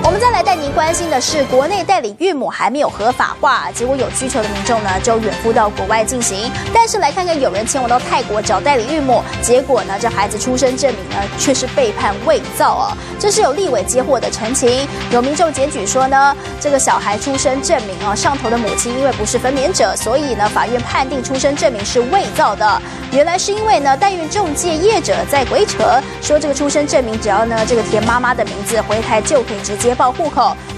我们再来带您关心的是，国内代理孕母还没有合法化，结果有需求的民众呢就远赴到国外进行。但是来看看，有人前往到泰国找代理孕母，结果呢这孩子出生证明呢却是被判伪造哦。这是有立委接获的陈情，有民众检举说呢，这个小孩出生证明啊上头的母亲因为不是分娩者，所以呢法院判定出生证明是伪造的。原来是因为呢代孕中介业者在鬼扯，说这个出生证明只要呢这个填妈妈的名字，回台就可以直接报户口。